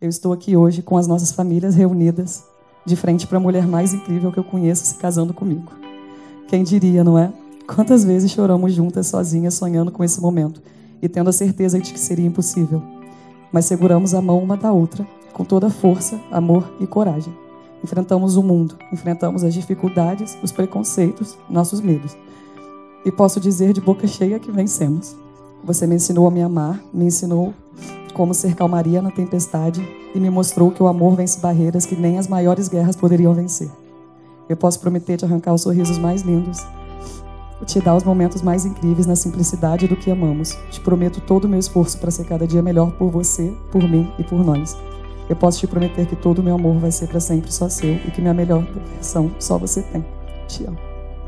Eu estou aqui hoje com as nossas famílias reunidas, de frente para a mulher mais incrível que eu conheço se casando comigo. Quem diria, não é? Quantas vezes choramos juntas, sozinhas, sonhando com esse momento e tendo a certeza de que seria impossível. Mas seguramos a mão uma da outra, com toda força, amor e coragem. Enfrentamos o mundo, enfrentamos as dificuldades, os preconceitos, nossos medos. E posso dizer de boca cheia que vencemos. Você me ensinou a me amar, me ensinou como ser calmaria na tempestade e me mostrou que o amor vence barreiras que nem as maiores guerras poderiam vencer. Eu posso prometer te arrancar os sorrisos mais lindos, te dar os momentos mais incríveis na simplicidade do que amamos. Te prometo todo o meu esforço para ser cada dia melhor por você, por mim e por nós. Eu posso te prometer que todo o meu amor vai ser para sempre só seu e que minha melhor versão só você tem. Te amo.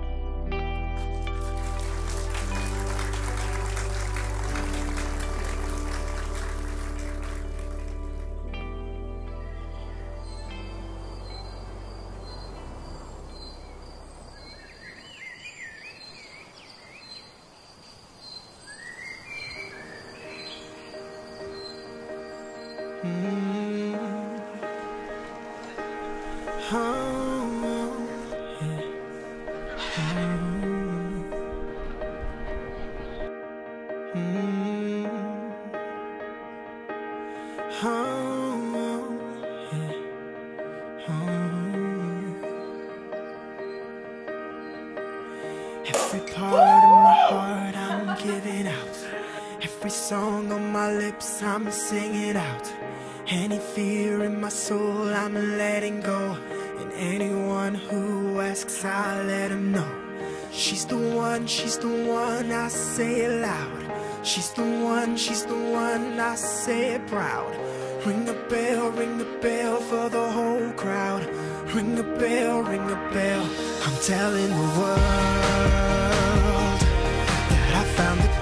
Every part of my heart I'm giving out. Every song on my lips I'm singing out. Any fear in my soul I'm letting go. And anyone who asks I'll let them know. She's the one, I say it loud. She's the one, I say it proud. Ring a bell for the whole crowd. Ring a bell, I'm telling the world that I found the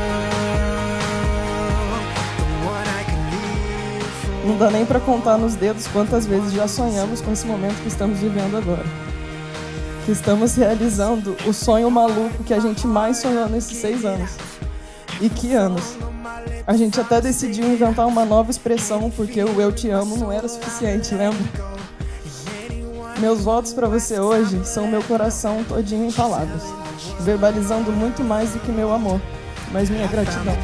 girl, the one I can live for. Não dá nem para contar nos dedos quantas vezes já sonhamos com esse momento que estamos vivendo agora. Que estamos realizando o sonho maluco que a gente mais sonhou nesses 6 anos. E que anos! A gente até decidiu inventar uma nova expressão porque o eu te amo não era suficiente, lembra? Meus votos para você hoje são meu coração todinho em palavras, verbalizando muito mais do que meu amor, mas minha gratidão.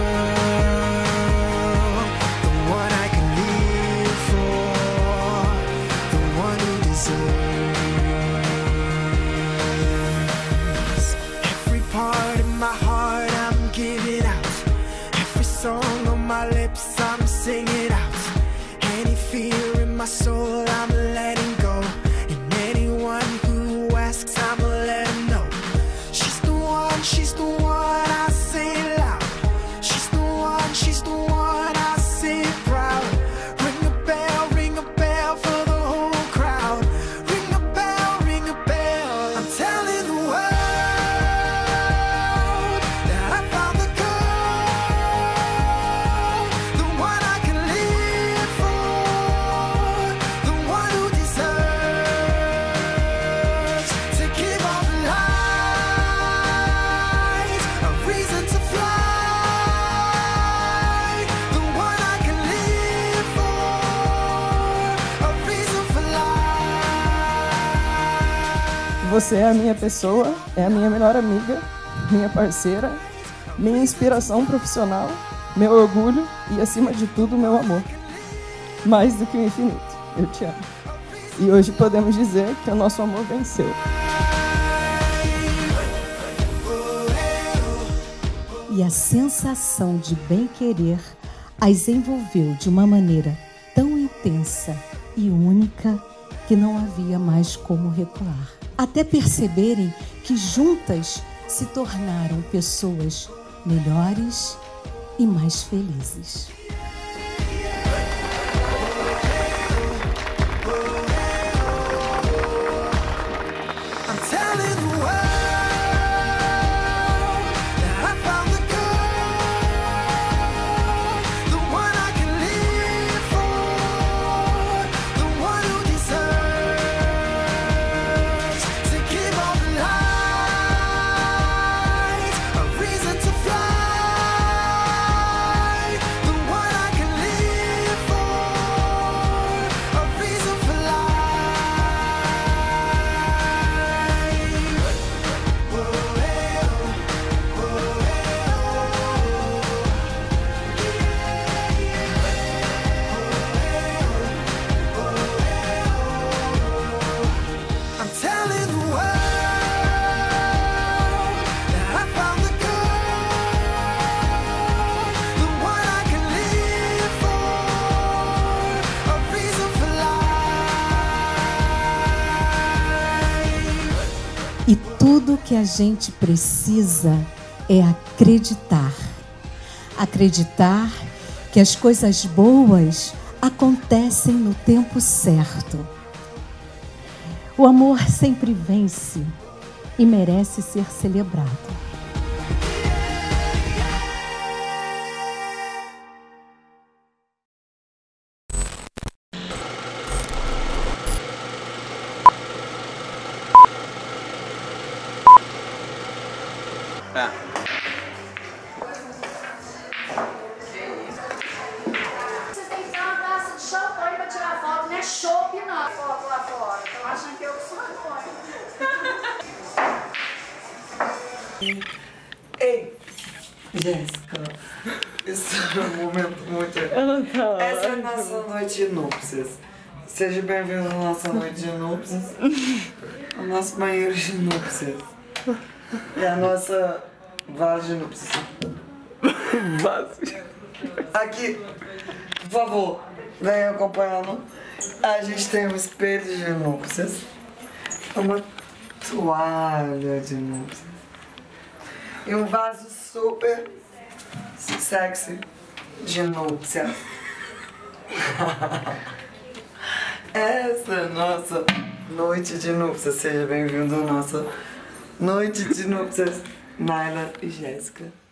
I'm singing out. Any fear in my soul I'm letting go. And anyone who asks I'ma let them know. She's the one, I say it loud. She's the one, I say it proud. Ring a bell for the whole crowd. Ring a bell, I'm telling the world that I found the Você é a minha pessoa, é a minha melhor amiga, minha parceira, minha inspiração profissional, meu orgulho e, acima de tudo, meu amor. Mais do que o infinito, eu te amo. E hoje podemos dizer que o nosso amor venceu. E a sensação de bem-querer as envolveu de uma maneira tão intensa e única que não havia mais como recuar. Até perceberem que juntas se tornaram pessoas melhores e mais felizes. The one tudo que a gente precisa é acreditar. Acreditar que as coisas boas acontecem no tempo certo. O amor sempre vence e merece ser celebrado. Vocês têm que dar uma taça de champanhe pra tirar foto, não é chopp não. Foto lá fora, estão achando que eu sou champanhe. Ei, Jéssica, isso é um momento muito... Essa é a nossa noite de núpcias. Seja bem-vindo à nossa noite de núpcias. O nosso banheiro de núpcias. E a nossa vaso de núpcias. Aqui, por favor, venha acompanhando. A gente tem um espelho de núpcias. Uma toalha de núpcias. E um vaso super sexy de núpcias. Essa é a nossa noite de núpcias. Seja bem-vindo à nossa noite de núpcias, Naila e Jéssica.